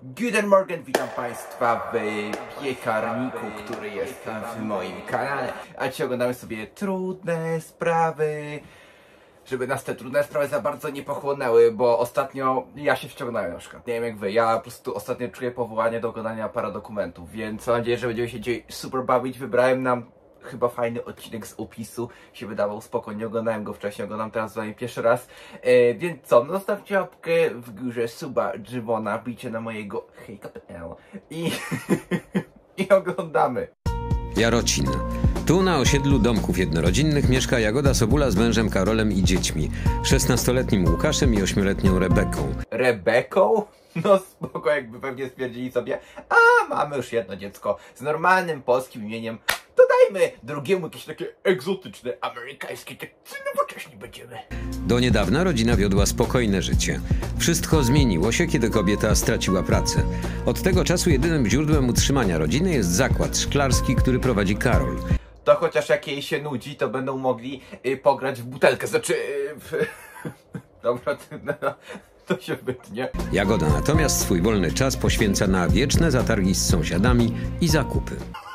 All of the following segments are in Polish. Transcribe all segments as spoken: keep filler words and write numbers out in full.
Guten Morgen, witam Państwa w piekarniku, który jest w moim kanale. A dzisiaj oglądamy sobie trudne sprawy, żeby nas te trudne sprawy za bardzo nie pochłonęły, bo ostatnio ja się wciągnąłem na przykład. Nie wiem jak wy, ja po prostu ostatnio czuję powołanie do oglądania paradokumentów, więc mam nadzieję, że będziemy się dzisiaj super bawić. Wybrałem nam chyba fajny odcinek z opisu, się wydawał spokojnie, oglądałem go wcześniej, oglądam teraz z wami pierwszy raz, e, więc co, no zostawcie łapkę w górze, suba, dzwona, bijcie na mojego hejka.pl i, i oglądamy. Jarocin. Tu na osiedlu domków jednorodzinnych mieszka Jagoda Sobula z mężem Karolem i dziećmi, szesnastoletnim Łukaszem i ośmioletnią Rebeką. Rebeką? No spoko, jakby pewnie stwierdzili sobie, a mamy już jedno dziecko z normalnym polskim imieniem, to dajmy drugiemu jakieś takie egzotyczne, amerykańskie, tak nowocześnie będziemy. Do niedawna rodzina wiodła spokojne życie. Wszystko zmieniło się, kiedy kobieta straciła pracę. Od tego czasu jedynym źródłem utrzymania rodziny jest zakład szklarski, który prowadzi Karol. To chociaż jak jej się nudzi, to będą mogli y, pograć w butelkę, znaczy... Y, w... Dobra, no, to się wytnie. Jagoda natomiast swój wolny czas poświęca na wieczne zatargi z sąsiadami i zakupy.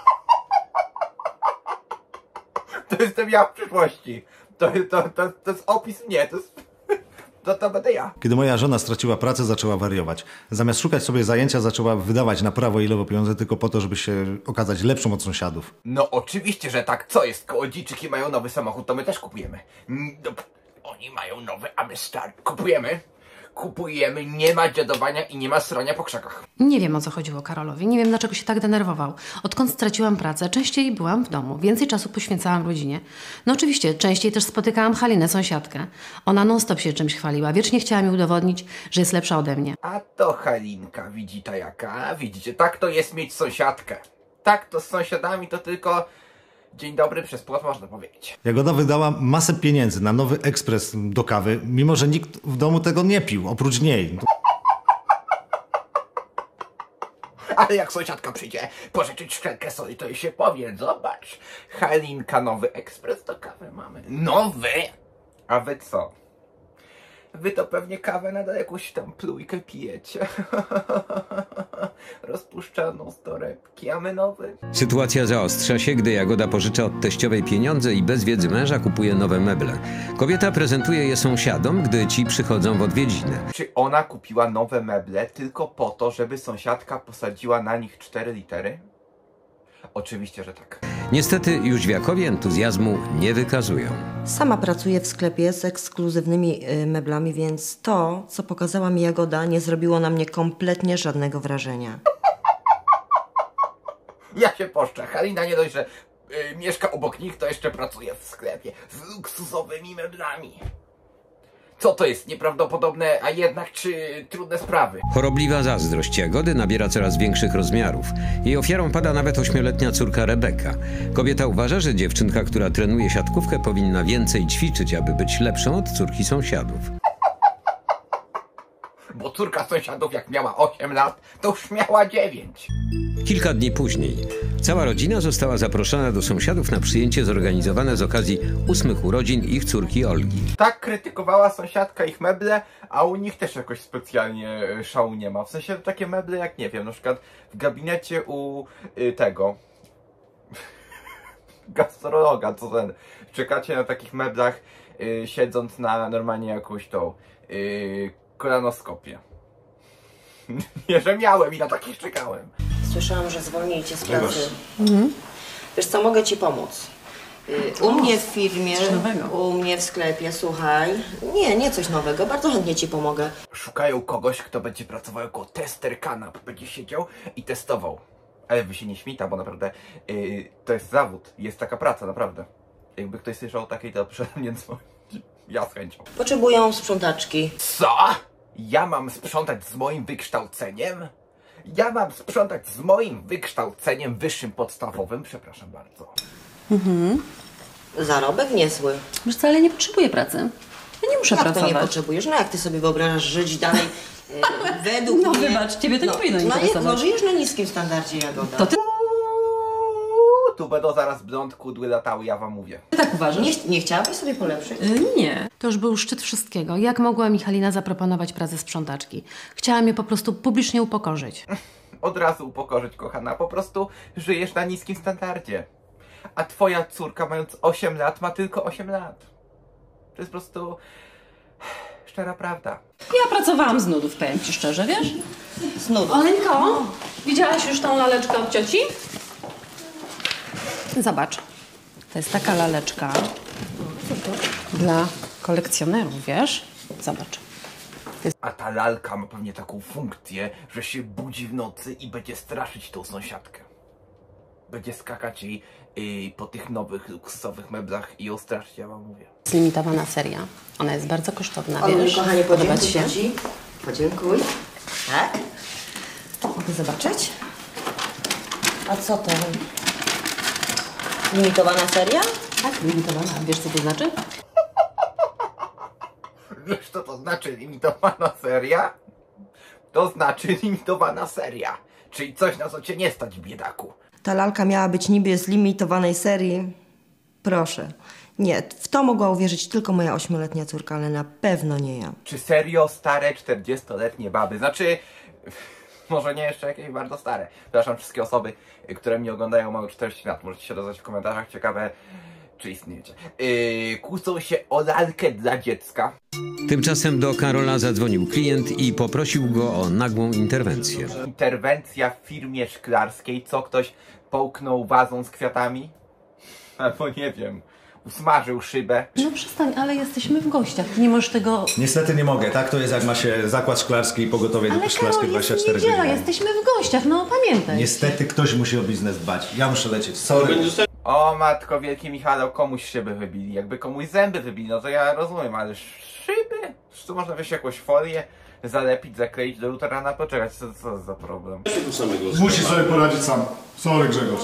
To jestem ja w przyszłości. To, to, to, to jest opis mnie, to jest... To, to będę ja. Kiedy moja żona straciła pracę, zaczęła wariować. Zamiast szukać sobie zajęcia, zaczęła wydawać na prawo i lewo pieniądze tylko po to, żeby się okazać lepszą od sąsiadów. No oczywiście, że tak. Co jest? Kołodziejczyki mają nowy samochód, to my też kupujemy. No, oni mają nowy, a my stary. Kupujemy? Kupujemy, nie ma dziadowania i nie ma srania po krzakach. Nie wiem, o co chodziło Karolowi. Nie wiem, dlaczego się tak denerwował. Odkąd straciłam pracę, częściej byłam w domu. Więcej czasu poświęcałam rodzinie. No oczywiście, częściej też spotykałam Halinę, sąsiadkę. Ona non-stop się czymś chwaliła. Wiecznie chciała mi udowodnić, że jest lepsza ode mnie. A to Halinka, widzi ta jaka? Widzicie, tak to jest mieć sąsiadkę. Tak to z sąsiadami to tylko... Dzień dobry, przez płot można powiedzieć. Jagoda wydała masę pieniędzy na nowy ekspres do kawy, mimo że nikt w domu tego nie pił, oprócz niej. Ale jak sąsiadka przyjdzie pożyczyć szklankę soli, to jej się powie, zobacz, Halinka, nowy ekspres do kawy mamy. Nowy? A wy co? Wy to pewnie kawę nadal jakąś tam plujkę pijecie. Rozpuszczaną z torebki, a my nowy. Sytuacja zaostrza się, gdy Jagoda pożycza od teściowej pieniądze i bez wiedzy męża kupuje nowe meble. Kobieta prezentuje je sąsiadom, gdy ci przychodzą w odwiedziny. Czy ona kupiła nowe meble tylko po to, żeby sąsiadka posadziła na nich cztery litery? Oczywiście, że tak. Niestety Jóźwiakowie entuzjazmu nie wykazują. Sama pracuję w sklepie z ekskluzywnymi y, meblami, więc to, co pokazała mi Jagoda, nie zrobiło na mnie kompletnie żadnego wrażenia. Ja się poszczę. Halina nie dość, że y, mieszka obok nich, to jeszcze pracuje w sklepie z luksusowymi meblami. Co to jest? Nieprawdopodobne, a jednak czy trudne sprawy? Chorobliwa zazdrość Jagody nabiera coraz większych rozmiarów. Jej ofiarą pada nawet ośmioletnia córka Rebeka. Kobieta uważa, że dziewczynka, która trenuje siatkówkę, powinna więcej ćwiczyć, aby być lepszą od córki sąsiadów. Bo córka sąsiadów jak miała osiem lat, to już miała dziewięć. Kilka dni później cała rodzina została zaproszona do sąsiadów na przyjęcie zorganizowane z okazji ósmych urodzin ich córki Olgi. Tak krytykowała sąsiadka ich meble, a u nich też jakoś specjalnie szału nie ma. W sensie takie meble jak, nie wiem, na przykład w gabinecie u y, tego gastrologa, co ten, czekacie na takich meblach y, siedząc na normalnie jakąś tą y, kolanoskopię. Nie, że miałem i na takich czekałem. Słyszałam, że zwolnili cię z pracy. Mhm. Wiesz co, mogę ci pomóc. U mnie w firmie, u mnie w sklepie, słuchaj. Nie, nie coś nowego, bardzo chętnie ci pomogę. Szukają kogoś, kto będzie pracował jako tester kanap. Będzie siedział i testował. Ale wy się nie śmita, bo naprawdę yy, to jest zawód. Jest taka praca, naprawdę. Jakby ktoś słyszał o takiej, to proszę mnie dzwonić. Ja z chęcią. Potrzebują sprzątaczki. Co? Ja mam sprzątać z moim wykształceniem? Ja mam sprzątać z moim wykształceniem wyższym podstawowym? Przepraszam bardzo. Mhm. Zarobek niezły. Wiesz co, ale nie potrzebuję pracy. Ja nie muszę jak pracować. to nie potrzebujesz? No jak ty sobie wyobrażasz żyć dalej e, według No mnie... wybacz, ciebie to nie no, powinno no, interesować. no żyjesz na niskim standardzie, Jagoda. To ty... tu będą zaraz blond kudły latały, ja wam mówię. Ty tak uważasz? Nie, nie chciałabyś sobie polepszyć? Y, nie. To już był szczyt wszystkiego. Jak mogła mi Halina zaproponować pracę sprzątaczki? Chciałam je po prostu publicznie upokorzyć. Od razu upokorzyć, kochana, po prostu żyjesz na niskim standardzie. A twoja córka, mając osiem lat, ma tylko osiem lat. To jest po prostu szczera prawda. Ja pracowałam z nudów, powiem ci szczerze, wiesz? Z nudów. Olenko, widziałaś już tą laleczkę od cioci? Zobacz. To jest taka laleczka dla kolekcjonerów, wiesz? Zobacz. A ta lalka ma pewnie taką funkcję, że się budzi w nocy i będzie straszyć tą sąsiadkę. Będzie skakać jej yy, po tych nowych, luksusowych meblach i ją straszyć, ja wam mówię. Limitowana seria. Ona jest bardzo kosztowna, Olu, wiesz? kochanie, Podoba ci podziękuj się? ci. Podziękuj. Tak? Mogę zobaczyć? A co to? Limitowana seria? Tak, limitowana. Wiesz, co to znaczy? Wiesz, co to znaczy limitowana seria? To znaczy limitowana seria. Czyli coś, na co cię nie stać, biedaku. Ta lalka miała być niby z limitowanej serii. Proszę. Nie, w to mogła uwierzyć tylko moja ośmioletnia córka, ale na pewno nie ja. Czy serio stare czterdziestoletnie baby? Znaczy, może nie jeszcze jakieś bardzo stare. Przepraszam wszystkie osoby, które mnie oglądają, mają czterdzieści lat. Możecie się dodać w komentarzach. Ciekawe, czy istniejecie. Yy, kłócą się o lalkę dla dziecka. Tymczasem do Karola zadzwonił klient i poprosił go o nagłą interwencję. Interwencja w firmie szklarskiej. Co, ktoś połknął wazą z kwiatami? Albo nie wiem, usmażył szybę. No przestań, ale jesteśmy w gościach. Ty nie możesz tego... Niestety nie mogę, tak to jest jak ma się zakład szklarski i pogotowie Ale szklarskie Karol, dwadzieścia jest cztery niedziela, godziny. jesteśmy w gościach, no pamiętaj. Niestety ktoś musi o biznes dbać. Ja muszę lecieć. Sorry. O matko, wielki Michał, komuś szyby wybili. Jakby komuś zęby wybili, no to ja rozumiem, ale szyby? Tu można wziąć jakąś folię, zalepić, zakleić, do jutra rana poczekać. Co, co za problem? Musisz sobie poradzić sam. Sorry, Grzegorz.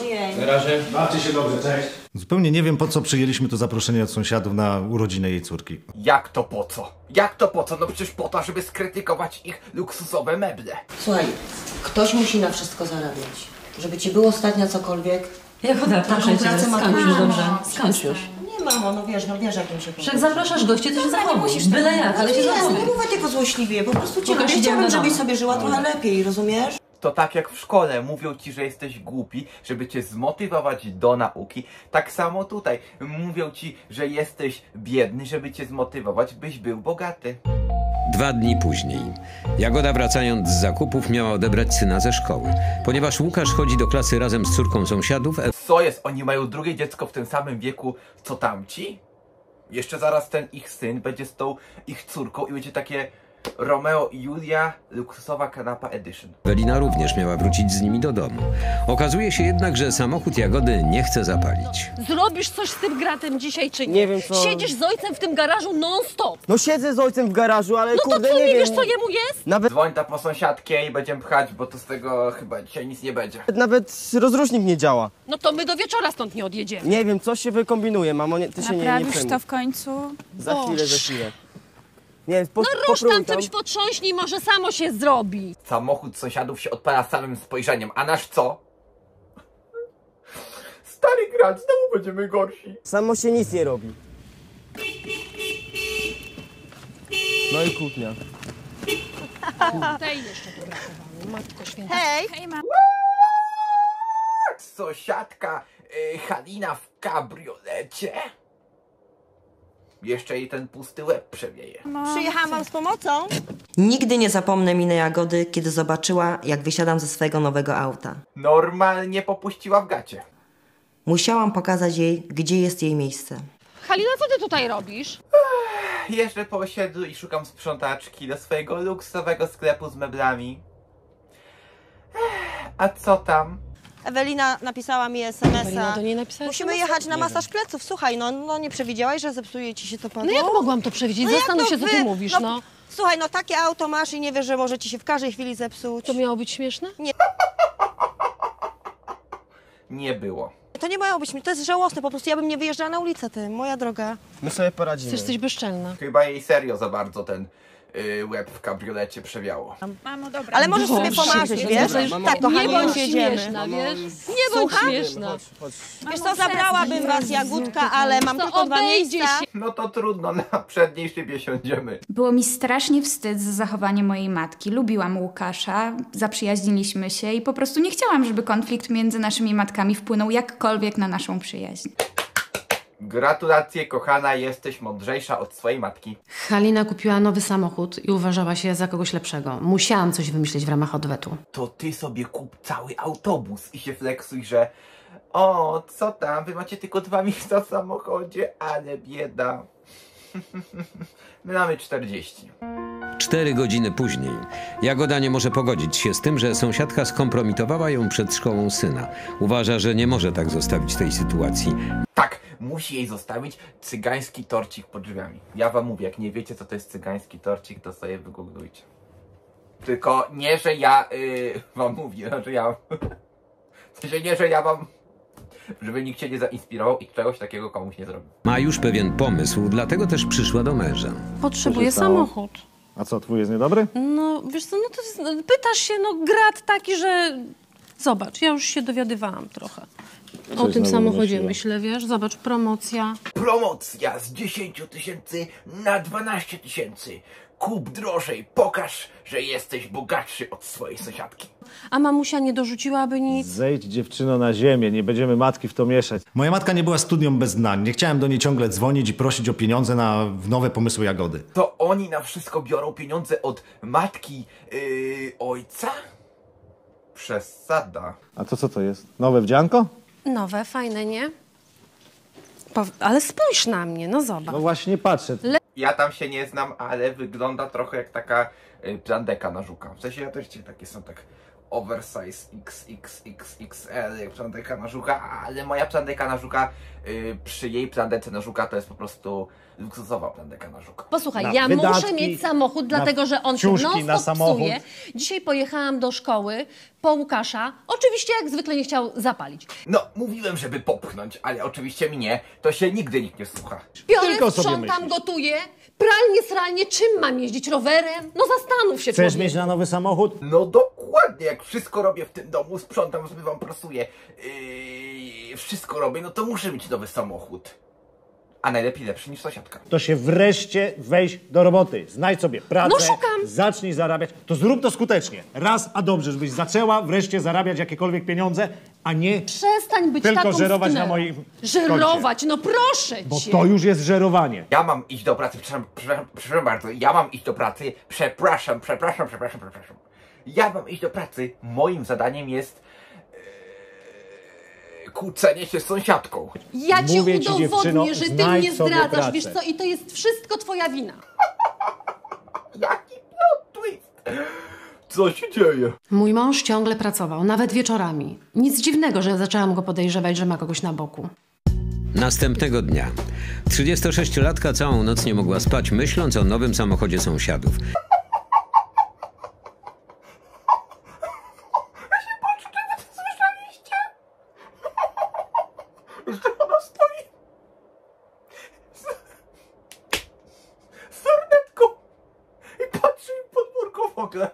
Bawcie się dobrze, cześć. Zupełnie nie wiem, po co przyjęliśmy to zaproszenie od sąsiadów na urodziny jej córki. Jak to po co? Jak to po co? No przecież po to, żeby skrytykować ich luksusowe meble. Słuchaj, ktoś musi na wszystko zarabiać. Żeby ci było stać na cokolwiek. Jagoda, proszę cię, pracę ma skończ już, każdy. dobrze? Skończ już. Nie, mamo, no wiesz, no wiesz, jak mi się podoba. Jak zapraszasz gości, to się zachowuj. Byle jak, ale się Nie, no zachowuj. nie mówię tego złośliwie, po prostu cię Pokaż, lubię. idziemy Chciałabym, do żebyś domu. sobie żyła trochę lepiej, rozumiesz? To tak jak w szkole mówią ci, że jesteś głupi, żeby cię zmotywować do nauki. Tak samo tutaj mówią ci, że jesteś biedny, żeby cię zmotywować, byś był bogaty. Dwa dni później. Jagoda, wracając z zakupów, miała odebrać syna ze szkoły. Ponieważ Łukasz chodzi do klasy razem z córką sąsiadów, Co jest? Oni mają drugie dziecko w tym samym wieku co tamci? Jeszcze zaraz ten ich syn będzie z tą ich córką i będzie takie Romeo i Julia, luksusowa kanapa edition. Ewelina również miała wrócić z nimi do domu. Okazuje się jednak, że samochód Jagody nie chce zapalić. Zrobisz coś z tym gratem dzisiaj, czy nie? Nie wiem, co- Siedzisz z ojcem w tym garażu non-stop. No siedzę z ojcem w garażu, ale No to kurde, co, nie nie wiem. wiesz, co jemu jest? Nawet, Dzwoń ta po sąsiadkę i będziemy pchać, bo to z tego chyba dzisiaj nic nie będzie. nawet rozrusznik nie działa. No to my do wieczora stąd nie odjedziemy. Nie wiem, coś się wykombinuje, mamo, nie, ty się nie, nie Naprawisz przejmuj. to w końcu? Za chwilę, za chwilę. Nie, po, No rusz tam popróbuj czymś potrząśnij, może samo się zrobi. Samochód sąsiadów się odpala samym spojrzeniem, a nasz co? Stary gracz, znowu będziemy gorsi. Samo się nic nie robi. No i kłótnia. Tej jeszcze tu brakowało, matko święta. Hej! Hej, ma. Sąsiadka y, Halina w kabriolecie? Jeszcze jej ten pusty łeb przewieje. Przyjechałam wam z pomocą? Nigdy nie zapomnę miny Jagody, kiedy zobaczyła, jak wysiadam ze swojego nowego auta. Normalnie popuściła w gacie. Musiałam pokazać jej, gdzie jest jej miejsce. Halina, co ty tutaj robisz? Jeżdżę po osiedlu i szukam sprzątaczki do swojego luksusowego sklepu z meblami. Ech, a co tam? Ewelina napisała mi es em es Ewelina, a. to nie napisałaś Musimy es em es a? jechać na masaż pleców. Słuchaj, no, no nie przewidziałaś, że zepsuje ci się to padło? No jak mogłam to przewidzieć? No jak Zastanów to się, co wy- ty mówisz, no. Słuchaj, no takie auto masz i nie wiesz, że może ci się w każdej chwili zepsuć. To miało być śmieszne? Nie było. To nie miało być, to jest żałosne, po prostu ja bym nie wyjeżdżała na ulicę, ty, moja droga. My sobie poradzimy. Ty jesteś bezczelna. Chyba jej serio za bardzo ten yy, łeb w kabriolecie przewiało. Mamo, dobra. Ale możesz sobie pomarzyć, wiesz? Tak, kochani, Nie bądź już jedziemy. śmieszna, wiesz? Nie bądź śmieszna. Chodź, chodź. Wiesz co, zabrałabym was, Jagódka, ale mam To tylko dwa obejdzie miejsca. się. No to trudno, na przedniej szybie siądziemy. Było mi strasznie wstyd za zachowanie mojej matki. Lubiłam Łukasza, zaprzyjaźniliśmy się i po prostu nie chciałam, żeby konflikt między naszymi matkami wpłynął jakkolwiek na naszą przyjaźń. Gratulacje, kochana, jesteś mądrzejsza od swojej matki. Halina kupiła nowy samochód i uważała się za kogoś lepszego. Musiałam coś wymyślić w ramach odwetu. To ty sobie kup cały autobus i się flexuj, że o, co tam, wy macie tylko dwa miejsca w samochodzie, ale bieda. My mamy czterdzieści. Cztery godziny później Jagoda nie może pogodzić się z tym, że sąsiadka skompromitowała ją przed szkołą syna. Uważa, że nie może tak zostawić tej sytuacji. Tak, musi jej zostawić cygański torcik pod drzwiami. Ja wam mówię, jak nie wiecie, co to jest cygański torcik, to sobie wygooglujcie. Tylko nie, że ja yy, wam mówię, że ja... W sensie nie, że ja wam... Żeby nikt się nie zainspirował i czegoś takiego komuś nie zrobił. Ma już pewien pomysł, dlatego też przyszła do męża. Potrzebuję samochód. A co, twój jest niedobry? No, wiesz co, no to jest, no, pytasz się, no grat taki, że... Zobacz, ja już się dowiadywałam trochę o tym znowu samochodzie, wymyśliła? myślę, wiesz, zobacz, promocja. Promocja z dziesięć tysięcy na dwanaście tysięcy. Kup drożej, pokaż, że jesteś bogatszy od swojej sąsiadki. A mamusia nie dorzuciłaby nic? Zejdź, dziewczyno, na ziemię, nie będziemy matki w to mieszać. Moja matka nie była studią bez dna. Nie chciałem do niej ciągle dzwonić i prosić o pieniądze na nowe pomysły Jagody. To oni na wszystko biorą pieniądze od matki yy, ojca? Przesada. A to co to jest? Nowe wdzianko? Nowe, fajne, nie? Po... Ale spójrz na mnie, no zobacz. No właśnie patrzę. Ja tam się nie znam, ale wygląda trochę jak taka y, plandeka na żuka. W sensie ja też ci takie są tak oversize X X X X L jak plandeka na żuka, ale moja plandeka na żuka y, przy jej plandece na żuka to jest po prostu luksusowa plandeka na żuka. Posłuchaj, Na ja wydatki, muszę mieć samochód, dlatego że on się ciuszki, na non-stop samochód. psuje. Dzisiaj pojechałam do szkoły po Łukasza. Oczywiście jak zwykle nie chciał zapalić. No, mówiłem, żeby popchnąć, ale oczywiście mnie to się nigdy nikt nie słucha. Biorę, Tylko sobie sprzątam, myślisz. gotuję, pralnie, sralnie, czym mam jeździć? Rowerem? No zastanów się, Chcesz człowiek. mieć na nowy samochód? No dokładnie, jak wszystko robię w tym domu, sprzątam, zmywam, prasuję, yy, wszystko robię, no to muszę mieć nowy samochód. A najlepiej lepszy niż sąsiadka. To się wreszcie weź do roboty. Znajdź sobie pracę, No szukam. zacznij zarabiać. To zrób to skutecznie. Raz, a dobrze, żebyś zaczęła wreszcie zarabiać jakiekolwiek pieniądze, a nie Przestań być tylko taką żerować sknę. na moim Żerować, no proszę Bo cię. to już jest żerowanie. Ja mam iść do pracy, przepraszam, przepraszam, przepraszam bardzo, ja mam iść do pracy, przepraszam, przepraszam, przepraszam, przepraszam. Ja mam iść do pracy, moim zadaniem jest yy, kłócenie się z sąsiadką. Ja ci Mówię ci, udowodnię, dziewczyno, że ty znajdź mnie sobie zdradzasz, pracę. wiesz co? I to jest wszystko twoja wina. Jaki plot twist! Co się dzieje? Mój mąż ciągle pracował, nawet wieczorami. Nic dziwnego, że zaczęłam go podejrzewać, że ma kogoś na boku. Następnego dnia trzydziestosześciolatka całą noc nie mogła spać, myśląc o nowym samochodzie sąsiadów. Słyszeliście? Że ona stoi z, z lornetką i patrzy im pod murką w ogóle.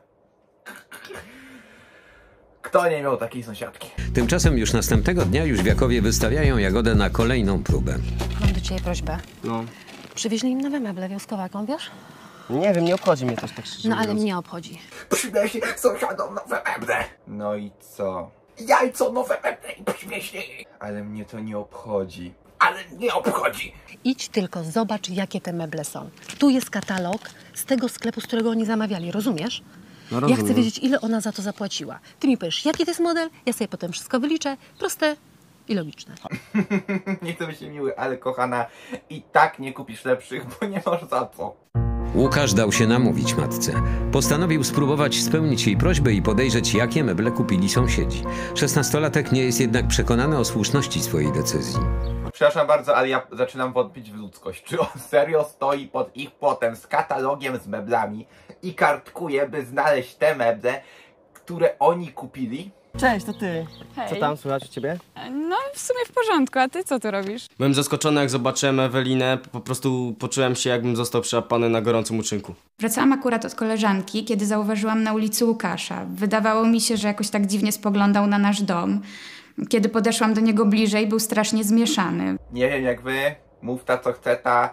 Kto nie miał takiej sąsiadki? Tymczasem już następnego dnia Jóźwiakowie wystawiają Jagodę na kolejną próbę. Mam do ciebie prośbę. No. Przywieźli im nowe meble wioskowaką, wiesz? Nie wiem, nie obchodzi mnie też tak szczerze No ale mówiąc. mnie obchodzi. Przynieśli sąsiadom nowe meble. No i co? Jajco nowe meble i przywieźli. Ale mnie to nie obchodzi. Ale nie obchodzi. Idź tylko, zobacz, jakie te meble są. Tu jest katalog z tego sklepu, z którego oni zamawiali, rozumiesz? No Ja rozumiem. chcę wiedzieć, ile ona za to zapłaciła. Ty mi powiesz, jaki to jest model, ja sobie potem wszystko wyliczę. Proste i logiczne. Nie chcę być miły, ale kochana, i tak nie kupisz lepszych, bo nie masz za co. Łukasz dał się namówić matce. Postanowił spróbować spełnić jej prośbę i podejrzeć, jakie meble kupili sąsiedzi. Szesnastolatek nie jest jednak przekonany o słuszności swojej decyzji. Przepraszam bardzo, ale ja zaczynam wątpić w ludzkość. Czy on serio stoi pod ich płotem z katalogiem z meblami i kartkuje, by znaleźć te meble, które oni kupili? Cześć, to ty. Hej. Co tam słychać u ciebie? No w sumie w porządku, a ty co tu robisz? Byłem zaskoczony, jak zobaczyłem Ewelinę. Po prostu poczułem się, jakbym został przyłapany na gorącym uczynku. Wracałam akurat od koleżanki, kiedy zauważyłam na ulicy Łukasza. Wydawało mi się, że jakoś tak dziwnie spoglądał na nasz dom. Kiedy podeszłam do niego bliżej, był strasznie zmieszany. Nie wiem jak wy, mów ta co chce ta.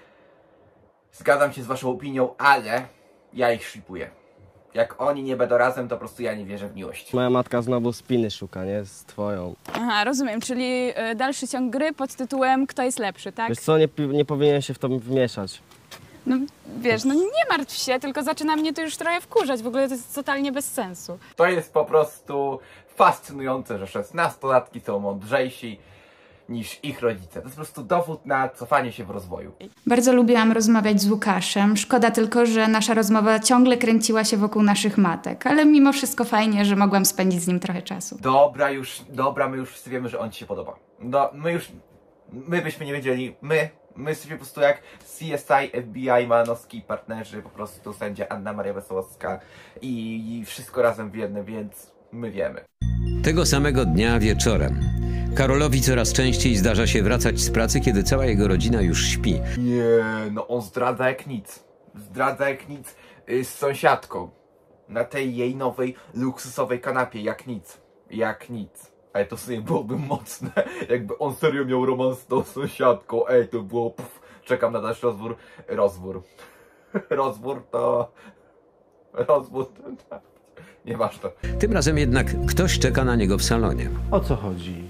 Zgadzam się z waszą opinią, ale ja ich szlipuję. Jak oni nie będą razem, to po prostu ja nie wierzę w miłość. Moja matka znowu spiny szuka, nie? Z twoją. Aha, rozumiem, czyli y, dalszy ciąg gry pod tytułem Kto jest lepszy, tak? Wiesz co, nie, nie powinien się w to wmieszać. No wiesz, no nie martw się, tylko zaczyna mnie to już trochę wkurzać. W ogóle to jest totalnie bez sensu. To jest po prostu fascynujące, że szesnastolatki są mądrzejsi niż ich rodzice. To jest po prostu dowód na cofanie się w rozwoju. Bardzo lubiłam rozmawiać z Łukaszem. Szkoda tylko, że nasza rozmowa ciągle kręciła się wokół naszych matek. Ale mimo wszystko fajnie, że mogłam spędzić z nim trochę czasu. Dobra już, dobra, my już wszyscy wiemy, że on ci się podoba. No, my już, my byśmy nie wiedzieli, my, my jesteśmy po prostu jak C S I, F B I, Manowski, partnerzy, po prostu sędzia Anna Maria Wesołowska i, i wszystko razem w jednym, więc my wiemy. Tego samego dnia wieczorem Karolowi coraz częściej zdarza się wracać z pracy, kiedy cała jego rodzina już śpi. Nie, no on zdradza jak nic. Zdradza jak nic y, z sąsiadką. Na tej jej nowej, luksusowej kanapie, jak nic. Jak nic. Ale to w sumie byłoby mocne, jakby on serio miał romans z tą sąsiadką. Ej, to było... Puf, czekam na dalszy rozwór. Rozwór. Rozwór to... Rozwór to... Nieważne. Tym razem jednak ktoś czeka na niego w salonie. O co chodzi?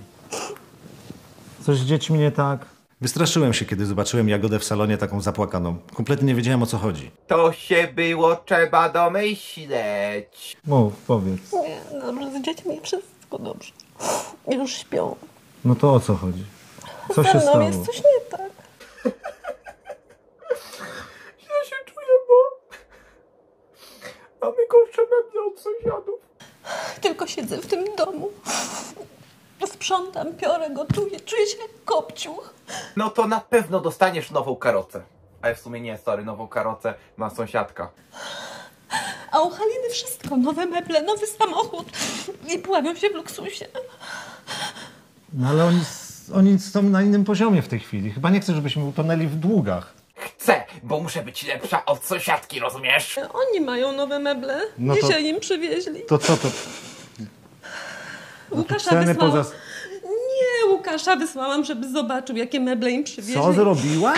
Coś z dziećmi nie tak? Wystraszyłem się, kiedy zobaczyłem Jagodę w salonie taką zapłakaną. Kompletnie nie wiedziałem, o co chodzi. To się było trzeba domyśleć. Mów, powiedz. Nie, dobrze, z dziećmi wszystko dobrze. Już śpią. No to o co chodzi? Co Ze się mną stało? jest coś nie tak. Ja się czuję, bo... Mamy gorsze meble od sąsiadów. Tylko siedzę w tym domu. Sprzątam, piorę, gotuję, czuję się jak kopciuch. No to na pewno dostaniesz nową karocę. Ale w sumie nie, sorry, nową karocę ma sąsiadka. A u Haliny wszystko. Nowe meble, nowy samochód. I pławią się w luksusie. No ale oni, oni są na innym poziomie w tej chwili. Chyba nie chcę, żebyśmy utonęli w długach. Chcę, bo muszę być lepsza od sąsiadki, rozumiesz? Oni mają nowe meble. No to- Dzisiaj im przywieźli. To co to? Łukasza ceny wysłałam. poza- Nie, Łukasza wysłałam, żeby zobaczył, jakie meble im przywieźli. Co zrobiłaś?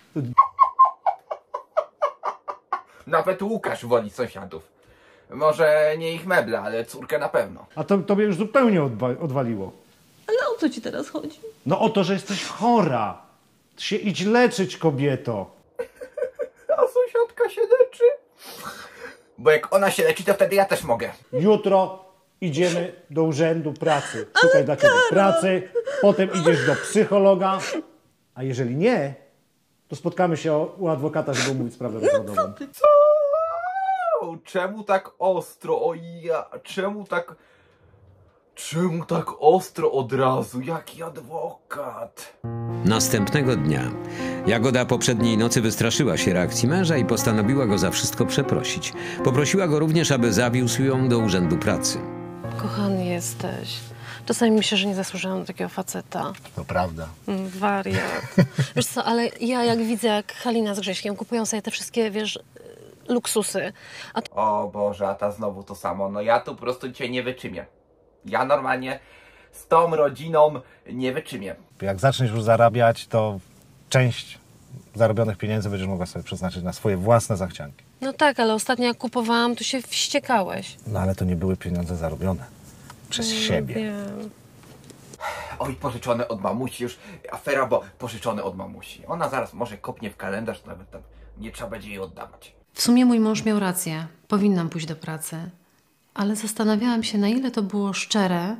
Nawet Łukasz woli sąsiadów. Może nie ich meble, ale córkę na pewno. A to tobie już zupełnie odwa- odwaliło. Ale o co ci teraz chodzi? No o to, że jesteś chora. Ty się idź leczyć, kobieto. A sąsiadka się leczy? Bo jak ona się leczy, to wtedy ja też mogę. Jutro idziemy do urzędu pracy. Szukaj dla ciebie pracy, potem idziesz do psychologa, a jeżeli nie, to spotkamy się u adwokata, żeby omówić sprawę rozwodową. Co? Czemu tak ostro? O ja, czemu tak... Czemu tak ostro od razu? Jaki adwokat? Następnego dnia Jagoda poprzedniej nocy wystraszyła się reakcji męża i postanowiła go za wszystko przeprosić. Poprosiła go również, aby zawiózł ją do urzędu pracy. Kochany jesteś. Czasami myślę, że nie zasłużyłam na takiego faceta. To prawda. Mm, Wariat. Wiesz co, ale ja jak widzę, jak Halina z Grześkiem kupują sobie te wszystkie, wiesz, luksusy. A ty... O Boże, a ta znowu to samo. No ja tu po prostu dzisiaj nie wyczymię. Ja normalnie z tą rodziną nie wyczymię. Jak zaczniesz już zarabiać, to część zarobionych pieniędzy będziesz mogła sobie przeznaczyć na swoje własne zachcianki. No tak, ale ostatnio jak kupowałam, to się wściekałeś. No ale to nie były pieniądze zarobione przez siebie. Wiem. Oj, pożyczone od mamusi już. Afera, bo pożyczone od mamusi. Ona zaraz może kopnie w kalendarz, nawet tam nie trzeba będzie jej oddawać. W sumie mój mąż miał rację. Powinnam pójść do pracy. Ale zastanawiałam się, na ile to było szczere,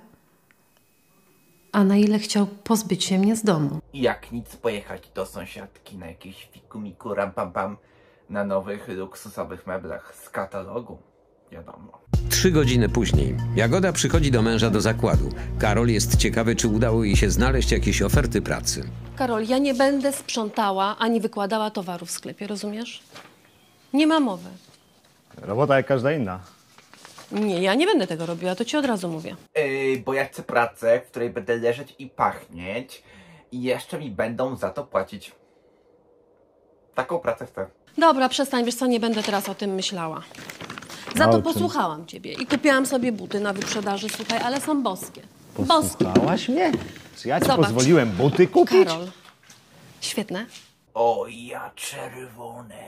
a na ile chciał pozbyć się mnie z domu. I jak nic pojechać do sąsiadki na jakieś fiku-miku, ram-pam-pam na nowych, luksusowych meblach z katalogu. Wiadomo. Trzy godziny później Jagoda przychodzi do męża do zakładu. Karol jest ciekawy, czy udało jej się znaleźć jakieś oferty pracy. Karol, ja nie będę sprzątała ani wykładała towaru w sklepie, rozumiesz? Nie ma mowy. Robota jak każda inna. Nie, ja nie będę tego robiła, to ci od razu mówię. Yy, bo ja chcę pracę, w której będę leżeć i pachnieć i jeszcze mi będą za to płacić. Taką pracę chcę. Dobra, przestań, wiesz co, nie będę teraz o tym myślała. Za A to o czym? posłuchałam ciebie i kupiłam sobie buty na wyprzedaży, słuchaj, ale są boskie. Boskie. Posłuchałaś mnie? Czy ja ci Zobacz. pozwoliłem buty kupić? Karol, świetne. O, ja czerwone.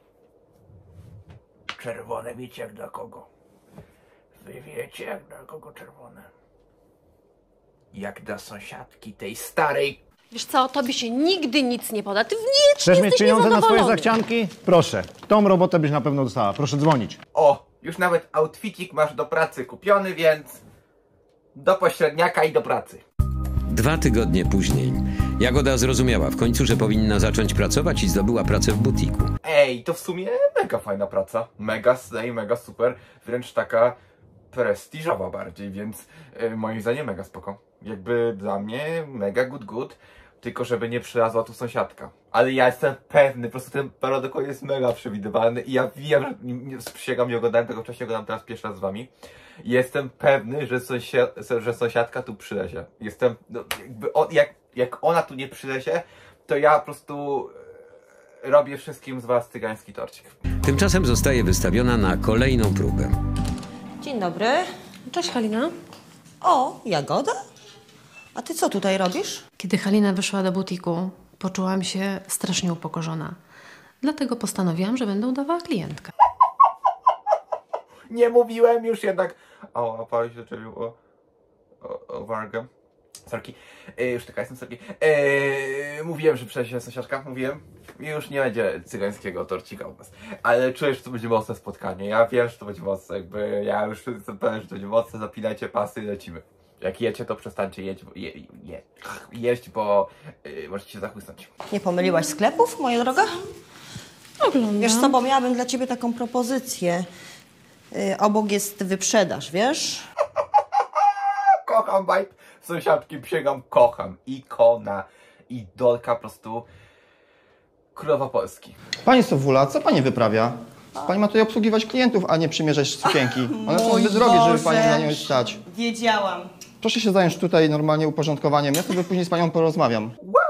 Czerwone wiecie jak dla kogo? Wy wiecie jak dla kogo czerwone? Jak dla sąsiadki tej starej. Wiesz co, tobie się nigdy nic nie poda. Ty wiecznie Chcesz mieć jesteś pieniądze na swoje niezadowolony. zachcianki? Proszę, tą robotę byś na pewno dostała. Proszę dzwonić. O, już nawet outfitik masz do pracy kupiony, więc do pośredniaka i do pracy. Dwa tygodnie później Jagoda zrozumiała w końcu, że powinna zacząć pracować i zdobyła pracę w butiku. Ej, to w sumie mega fajna praca. Mega slay, mega super. Wręcz taka prestiżowa bardziej, więc y, moim zdaniem mega spoko. Jakby dla mnie mega good good. Tylko żeby nie przylazła tu sąsiadka. Ale ja jestem pewny, po prostu ten protokół jest mega przewidywalny i ja wiem, że nie, nie, przysięgam, nie oglądałem tego wcześniej, oglądam teraz pierwszy raz z wami. Jestem pewny, że, sąsia że sąsiadka tu przylezie. Jestem, no, jakby on, jak, jak ona tu nie przylezie, to ja po prostu robię wszystkim z was cygański torcik. Tymczasem zostaje wystawiona na kolejną próbę. Dzień dobry. Cześć Halina. O, Jagoda? A ty co tutaj robisz? Kiedy Halina wyszła do butiku, poczułam się strasznie upokorzona. Dlatego postanowiłam, że będę udawała klientkę. Nie mówiłem już jednak. O, a pan się zaczęlił o, o, o wargę. Sorki. Yy, już taka jestem, sorki. Yy, mówiłem, że przejdzie sąsiadka, mówiłem. Już nie będzie cygańskiego torcika u nas. Ale czuję, że to będzie mocne spotkanie. Ja wiem, że to będzie mocne, jakby ja już jestem pewien, że to będzie mocne. Zapinajcie pasy i lecimy. Jak jecie, to przestańcie jeść, bo, je, je, jeść, bo yy, możecie się zachłysnąć. Nie pomyliłaś sklepów, moja droga? Oglądam. Wiesz co, bo miałabym dla ciebie taką propozycję. Yy, obok jest wyprzedaż, wiesz? Kocham vibe sąsiadki, przysięgam, kocham. Ikona, idolka, po prostu królowa Polski. Pani Sowula, co pani wyprawia? Pani ma tutaj obsługiwać klientów, a nie przymierzać sukienki. One są zbyt drogie, żeby pani na nią stać. Wiedziałam. Proszę się zająć tutaj normalnie uporządkowaniem. Ja sobie później z panią porozmawiam.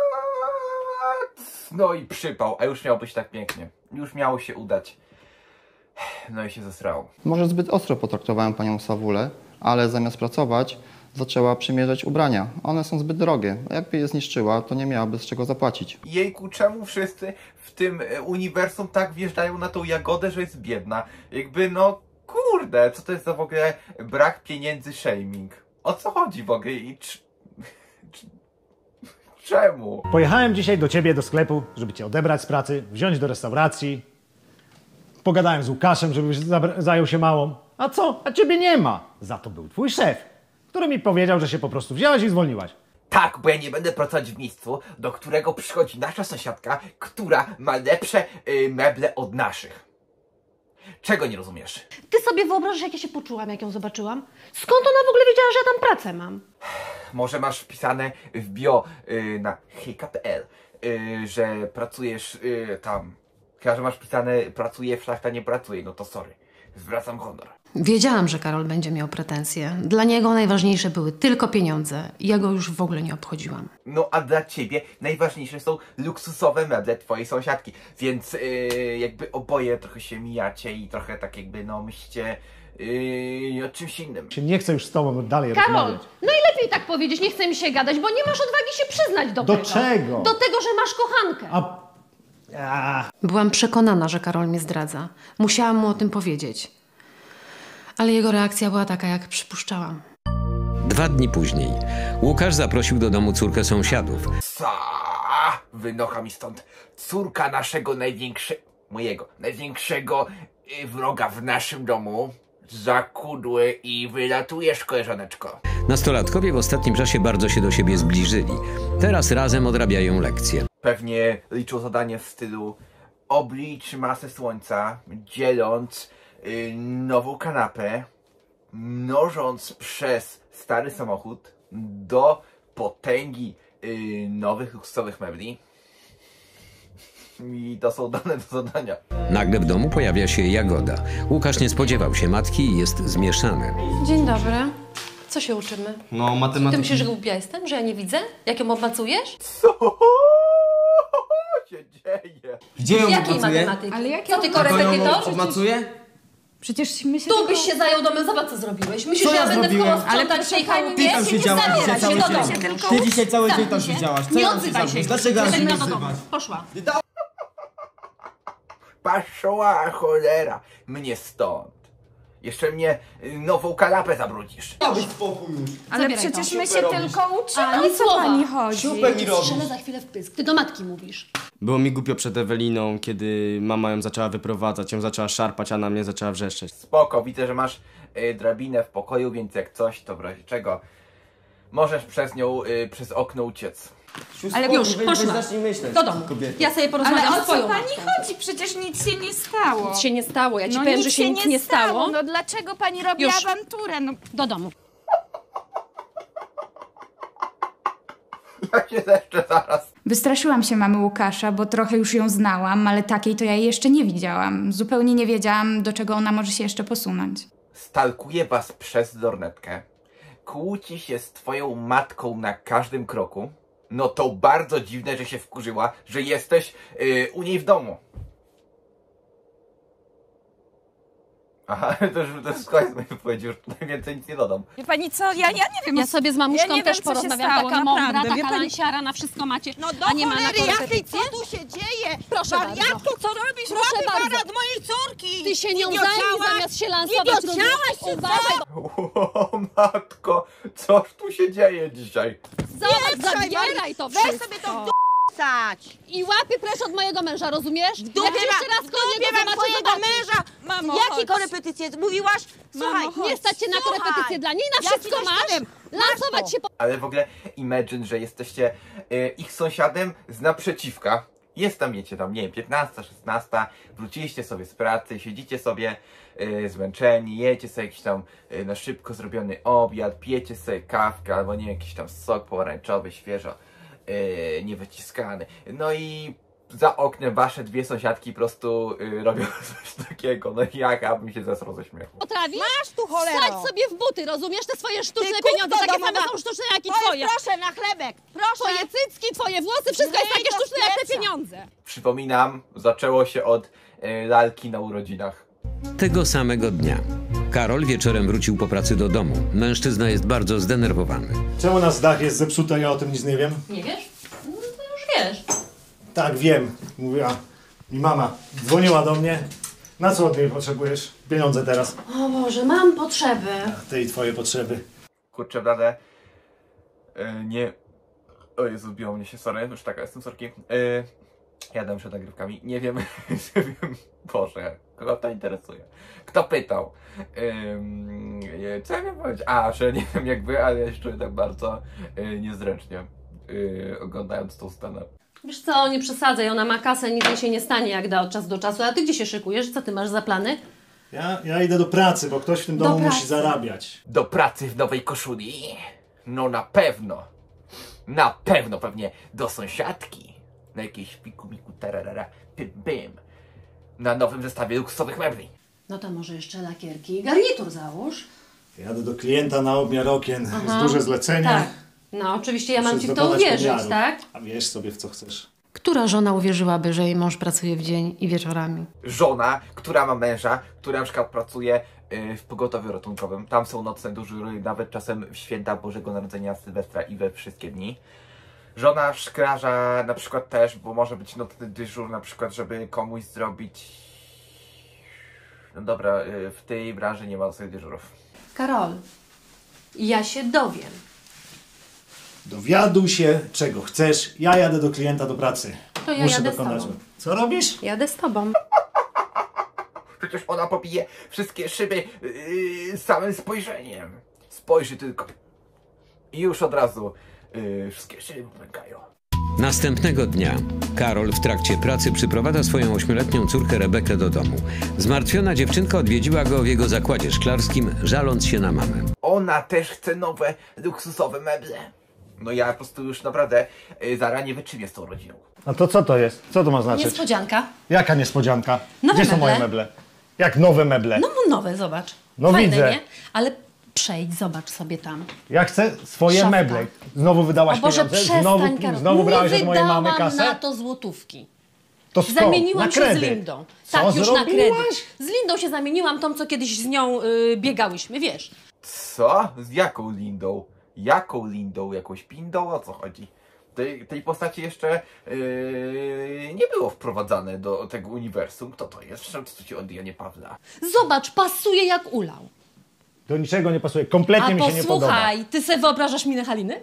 What? No i przypał, a już miało być tak pięknie. Już miało się udać. No i się zesrało. Może zbyt ostro potraktowałem panią Sawulę, ale zamiast pracować, zaczęła przymierzać ubrania. One są zbyt drogie, a jakby je zniszczyła, to nie miałaby z czego zapłacić. Jejku, czemu wszyscy w tym uniwersum tak wjeżdżają na tą Jagodę, że jest biedna? Jakby no, kurde, co to jest za w ogóle brak pieniędzy shaming? O co chodzi w ogóle i c... c... czemu? Pojechałem dzisiaj do ciebie do sklepu, żeby cię odebrać z pracy, wziąć do restauracji. Pogadałem z Łukaszem, żebyś zajął się małą. A co? A ciebie nie ma. Za to był twój szef, który mi powiedział, że się po prostu wzięłaś i zwolniłaś. Tak, bo ja nie będę pracować w miejscu, do którego przychodzi nasza sąsiadka, która ma lepsze y, meble od naszych. Czego nie rozumiesz? Ty sobie wyobrażasz, jak ja się poczułam, jak ją zobaczyłam? Skąd ona w ogóle wiedziała, że ja tam pracę mam? Może masz wpisane w bio y, na hejka kropka pe el, y, że pracujesz y, tam. Chyba, że masz wpisane pracuje w szlachta, nie pracuje, no to sorry. Zwracam honor. Wiedziałam, że Karol będzie miał pretensje. Dla niego najważniejsze były tylko pieniądze. Ja go już w ogóle nie obchodziłam. No a dla ciebie najważniejsze są luksusowe meble twojej sąsiadki. Więc yy, jakby oboje trochę się mijacie i trochę tak jakby no myślicie yy, o czymś innym. Się nie chcę już z tobą dalej Karol, rozmawiać. no i lepiej tak powiedzieć, nie chce mi się gadać, bo nie masz odwagi się przyznać do, Do tego. czego? Do tego, że masz kochankę. A... A... Byłam przekonana, że Karol mnie zdradza. Musiałam mu o tym powiedzieć. Ale jego reakcja była taka, jak przypuszczałam. Dwa dni później Łukasz zaprosił do domu córkę sąsiadów. Sa, wynocha mi stąd córka naszego największego, mojego, największego y, wroga w naszym domu. Zakudły i wylatujesz, koleżaneczko. Nastolatkowie w ostatnim czasie bardzo się do siebie zbliżyli. Teraz razem odrabiają lekcje. Pewnie liczą zadanie w stylu oblicz masę słońca, dzieląc y, nową kanapę, mnożąc przez stary samochód do potęgi y, nowych luksusowych mebli. i to są dane do zadania. Nagle w domu pojawia się Jagoda. Łukasz nie spodziewał się matki i jest zmieszany. Dzień dobry. Co się uczymy? No, Ty matematyki... myślisz, że głupia jestem? Że ja nie widzę? Jak ją obmacujesz? Co się dzieje? Gdzie ją Jakiej obmacuję? matematyki? Ale jakie Co ty, A to ją korepetytor? obmacuję? Przecież my się Tu tylko- byś się zajął domem, zobacz co zrobiłeś. Myślisz, Co że ja ja będę w koło zrobiłem? sprzątać w tej chałupie? Ty tam siedziałaś dzisiaj cały się do dzień. domu. Ty dzisiaj cały dzień tam Zamknij się. siedziałaś. Co Nie ja mam odzywaj się. zamknąć? Dlaczego ja się Jeżeli nie na do domu. wzywasz? Poszła. Paszła cholera, mnie stąd. Jeszcze mnie y, nową kanapę zabrudzisz. Dałbyś spokój już. Ale Zabieraj przecież to. my się Super robisz. tylko uczymy, A, nie o co słowa. pani chodzi? Super mi robisz. Strzelę za chwilę w pysk. Ty do matki mówisz. Było mi głupio przed Eweliną, kiedy mama ją zaczęła wyprowadzać, ją zaczęła szarpać, a na mnie zaczęła wrzeszczeć. Spoko, widzę, że masz y, drabinę w pokoju, więc jak coś, to w razie czego możesz przez nią, y, przez okno uciec. Ale Już, Weź- weź poszła. zacznij myśleć, Do domu. kobieto. Ja sobie Ale porozmawiam o z co twoją pani matką. chodzi? Przecież nic się nie stało. Nic się nie stało. Ja ci No powiem, nic że się nic nie stało. No dlaczego pani robi Już. awanturę? No Do domu. Ja się jeszcze zaraz. Wystraszyłam się mamy Łukasza, bo trochę już ją znałam, ale takiej to ja jej jeszcze nie widziałam. Zupełnie nie wiedziałam, do czego ona może się jeszcze posunąć. Stalkuje was przez lornetkę. Kłóci się z twoją matką na każdym kroku. No to bardzo dziwne, że się wkurzyła, że jesteś y, u niej w domu. Aha, to już to jest koniec mojej wypowiedzi, już tutaj więcej nic nie dodam. Wie pani co, ja, ja nie wiem. Ja sobie z mamuszką ja nie też wiem, co się porozmawiam. stało, Taka mądra, naprawdę. Wie taka pani- lansiara, na wszystko macie. No do a nie ma na cholery jasnej, korepetycje? co tu się dzieje? Proszę Wariatko, bardzo. co robisz? Proszę Łapy bardzo. parad mojej córki! Ty się nią Idiociała? zajmij zamiast się lansować. Idiociałaś czy Uważaj, O matko, coż tu się dzieje dzisiaj? zobacz, zabieraj to Weź wszystko. sobie to w wstać! I łapy precz od mojego męża, rozumiesz? W dupie Jak cię jeszcze mam- raz w koniec, dupie to mam zobaczysz, twojego zobaczysz. męża! Mamo, Jakie chodź. korepetycje? Mówiłaś? Słuchaj, Mamo, Nie stać cię na Słuchaj. korepetycje dla niej, na Ja ci wszystko coś masz. powiem. Lansować Masz się to. po... Ale w ogóle imagine, że jesteście y, ich sąsiadem z naprzeciwka. Jest tam, wiecie, tam, nie wiem, piętnasta, szesnasta, wróciliście sobie z pracy, siedzicie sobie y, zmęczeni, jecie sobie jakiś tam y, na szybko zrobiony obiad, pijecie sobie kawkę albo nie wiem, jakiś tam sok pomarańczowy, świeżo y, niewyciskany. No i za oknem wasze dwie sąsiadki po prostu y, robią coś takiego. No i jak abym się zesrał ze śmiechu. Potrafisz? Masz tu cholero! Wsadź sobie w buty, rozumiesz? Te swoje sztuczne Ty, pieniądze, kurwo takie same domowa. są sztuczne jak i To twoje. jest, proszę, na chlebek! Proszę! Twoje cycki, twoje włosy, wszystko jest Zlej takie to sztuczne jak te pieca. pieniądze. Przypominam, zaczęło się od y, lalki na urodzinach. Tego samego dnia. Karol wieczorem wrócił po pracy do domu. Mężczyzna jest bardzo zdenerwowany. Czemu nasz dach jest zepsuty, ja o tym nic nie wiem? Nie wiesz? No to już wiesz. Tak, wiem. Mówiła mi mama. Dzwoniła do mnie. Na co od niej potrzebujesz? Pieniądze teraz. O Boże, mam potrzeby. Te i twoje potrzeby. Kurczę, blade. Yy, nie. O Jezu, zbiło mnie się, sorry, już taka jestem, sorki. Yy, jadę przed nagrywkami. Nie wiem, nie wiem, Boże, kogo to interesuje. Kto pytał? Yy, co ja miałem powiedzieć? A, że nie wiem jak wy, ale ja się czuję tak bardzo yy, niezręcznie, yy, oglądając tą scenę. Wiesz co, nie przesadzaj, ona ma kasę, nic jej się nie stanie jak da od czasu do czasu. A ty gdzie się szykujesz? Co ty masz za plany? Ja, ja idę do pracy, bo ktoś w tym Do domu pracy. musi zarabiać. Do pracy w nowej koszuli? No na pewno. Na pewno pewnie do sąsiadki. Na jakiejś piku miku tararara pym bym. Na nowym zestawie luksusowych mebli. No to może jeszcze lakierki i garnitur załóż. Jadę do klienta na obmiar okien. Aha. Jest duże zlecenie. Tak. No oczywiście ja mam Muszę ci w to dokonać uwierzyć, pomiaru. tak? A wiesz sobie w co chcesz. Która żona uwierzyłaby, że jej mąż pracuje w dzień i wieczorami? Żona, która ma męża, który na przykład pracuje y, w pogotowiu ratunkowym. Tam są nocne dyżury, nawet czasem w święta Bożego Narodzenia, Sylwestra i we wszystkie dni. Żona szklarza na przykład też, bo może być nocny dyżur na przykład, żeby komuś zrobić... No dobra, y, w tej branży nie ma nocnych dyżurów. Karol, ja się dowiem. Dowiaduj się, czego chcesz. Ja jadę do klienta do pracy. To ja Muszę jadę z dokonać. tobą. Co robisz? Jadę z tobą. Przecież ona pobije wszystkie szyby yy, samym spojrzeniem. Spojrzy tylko. I już od razu yy, wszystkie szyby pękają. Następnego dnia Karol w trakcie pracy przyprowadza swoją ośmioletnią córkę Rebekę do domu. Zmartwiona dziewczynka odwiedziła go w jego zakładzie szklarskim, żaląc się na mamę. Ona też chce nowe, luksusowe meble. No ja po prostu już naprawdę y, zaraz nie wytrzymię z tą rodziną. No to co to jest? Co to ma znaczyć? Niespodzianka. Jaka niespodzianka? Nowe Gdzie są meble. moje meble? Jak nowe meble? No nowe, zobacz. No Fajne, widzę. nie? Ale przejdź, zobacz sobie tam. Ja chcę swoje Szafka. meble. Znowu wydałaś O Boże, pieniądze? przestań, Znowu, Karol. znowu brałeś Nie od mojej mamy wydałam kasę? na to złotówki. To skąd? Zamieniłam Na się z kredyt. Lindą. Co Tak, już na zrobiłaś? kredyt. Z Lindą się zamieniłam, tą, co kiedyś z nią y, biegałyśmy, wiesz. Co? Z jaką Lindą? Jaką Lindą? Jakąś Pindą? O co chodzi? Tej, tej postaci jeszcze yy, nie było wprowadzane do tego uniwersum. Kto to jest? Co ci od Janie Pawla? Zobacz, pasuje jak ulał. Do niczego nie pasuje. Kompletnie A mi się nie podoba. posłuchaj, ty se wyobrażasz minę Haliny?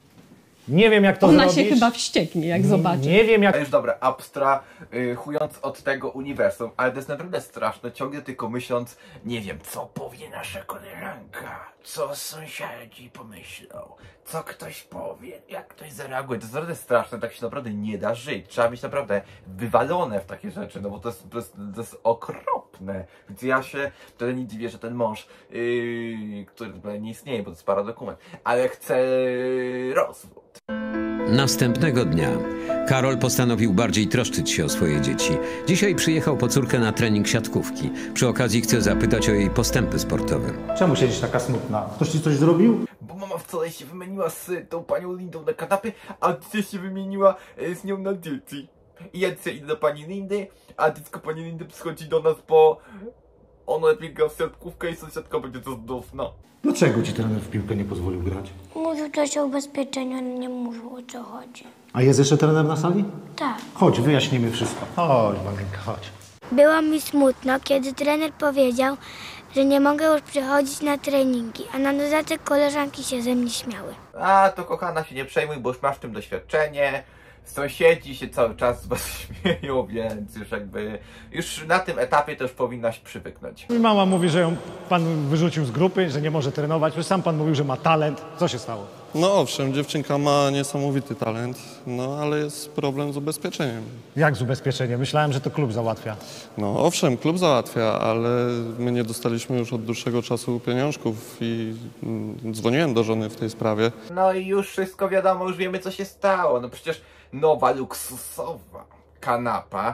Nie wiem jak to Ona zrobić. się chyba wścieknie, jak zobaczy. Nie wiem jak... Ale już dobra, abstrahując od tego uniwersum, ale to jest naprawdę straszne, ciągle tylko myśląc, nie wiem, co powie nasza koleżanka, co sąsiadzi pomyślą, co ktoś powie, jak ktoś zareaguje. To jest naprawdę straszne, tak się naprawdę nie da żyć. Trzeba być naprawdę wywalone w takie rzeczy, no bo to jest, to jest, to jest okropne. Więc ja się wtedy nie dziwię, że ten mąż, yy, który nie istnieje, bo to jest paradokument, ale chce rozwód. Następnego dnia Karol postanowił bardziej troszczyć się o swoje dzieci. Dzisiaj przyjechał po córkę na trening siatkówki. Przy okazji chce zapytać o jej postępy sportowe. Czemu siedzisz taka smutna? Ktoś ci coś zrobił? Bo mama wczoraj się wymieniła z tą panią Lindą na kanapie, a dzisiaj się wymieniła e, z nią na dzieci. I ja dzisiaj idę do pani Lindy, a dziecko pani Lindy przychodzi do nas, bo ona biega w siatkówkę i sąsiadka będzie zazdrosna. Dlaczego ci trener w piłkę nie pozwolił grać? Mówił coś o ubezpieczeniu, ale nie mówił o co chodzi. A jest jeszcze trener na sali? Tak. Chodź, wyjaśnimy wszystko. Chodź, Malinka, chodź. Było mi smutno, kiedy trener powiedział, że nie mogę już przychodzić na treningi, a na dodatek koleżanki się ze mnie śmiały. A to kochana się nie przejmuj, bo już masz w tym doświadczenie. Sąsiedzi się cały czas z was śmieją, więc już jakby, już na tym etapie to już powinnaś przywyknąć. Mama mówi, że ją pan wyrzucił z grupy, że nie może trenować. Już sam pan mówił, że ma talent. Co się stało? No owszem, dziewczynka ma niesamowity talent, no ale jest problem z ubezpieczeniem. Jak z ubezpieczeniem? Myślałem, że to klub załatwia. No owszem, klub załatwia, ale my nie dostaliśmy już od dłuższego czasu pieniążków i mm, dzwoniłem do żony w tej sprawie. No i już wszystko wiadomo, już wiemy co się stało. No przecież nowa luksusowa kanapa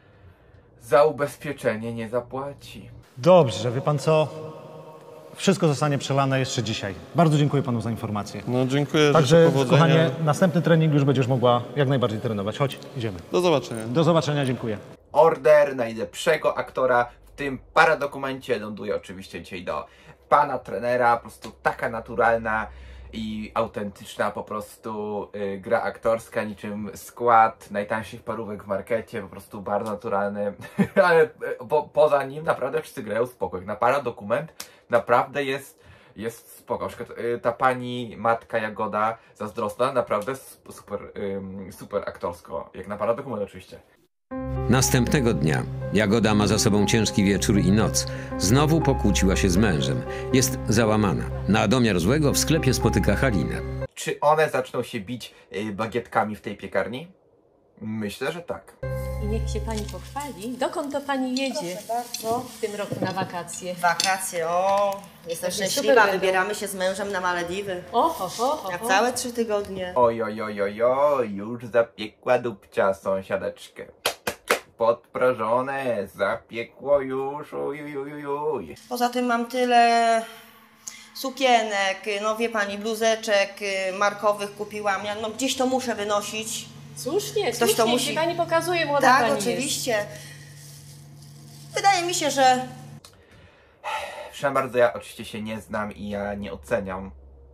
za ubezpieczenie nie zapłaci. Dobrze, wie pan co? Wszystko zostanie przelane jeszcze dzisiaj. Bardzo dziękuję panu za informację. No dziękuję, Także, życzę powodzenia. kochanie, następny trening już będziesz mogła jak najbardziej trenować. Chodź, idziemy. Do zobaczenia. Do zobaczenia, dziękuję. Order najlepszego aktora w tym paradokumencie ląduje oczywiście dzisiaj do pana trenera. Po prostu taka naturalna i autentyczna po prostu y, gra aktorska, niczym skład najtańszych parówek w markecie, po prostu bardzo naturalny. Ale y, po, poza nim naprawdę wszyscy grają spoko. Jak na paradokument naprawdę jest, jest spoko. Na przykład y, ta pani Matka Jagoda Zazdrosna naprawdę super, y, super aktorsko. Jak na paradokument oczywiście. Następnego dnia Jagoda ma za sobą ciężki wieczór i noc. Znowu pokłóciła się z mężem. Jest załamana. Na domiar złego w sklepie spotyka Halinę. Czy one zaczną się bić y, bagietkami w tej piekarni? Myślę, że tak. I niech się pani pochwali, dokąd to pani jedzie bardzo. w tym roku na wakacje? Wakacje, o! Jestem Takie szczęśliwa, super będą. wybieramy się z mężem na Malediwy. O, ho, ho, ho, Na ho. całe trzy tygodnie. Oj, oj, oj, oj, oj, już zapiekła dupcia sąsiadeczkę. Podprażone, zapiekło już, uj, uj, uj, uj. Poza tym mam tyle sukienek, no wie pani, bluzeczek y, markowych kupiłam. Ja, no gdzieś to muszę wynosić. Słusznie, Ktoś słusznie, to musi. pani pokazuje, młoda Tak, pani oczywiście. Wydaje mi się, że Przepraszam bardzo, ja oczywiście się nie znam i ja nie oceniam.